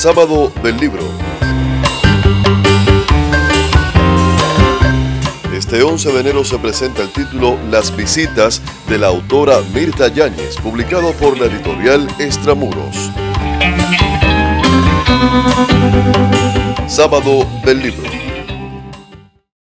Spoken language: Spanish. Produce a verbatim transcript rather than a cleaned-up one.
Sábado del Libro. Este once de enero se presenta el título Las visitas de la autora Mirta Yáñez, publicado por la editorial Extramuros. Sábado del Libro.